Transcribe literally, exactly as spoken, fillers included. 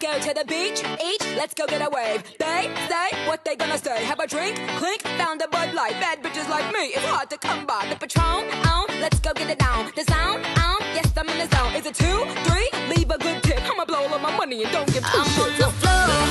go to the beach, each, let's go get a wave. They say what they gonna say. Have a drink, clink, found a Bud Light. Bad bitches like me, it's hard to come by. The Patron, on, let's go get it down. The sound, on, yes, I'm in the zone. Is it two, three? Leave a good tip. I'ma blow all of my money and don't give two I'm shits. on the floor.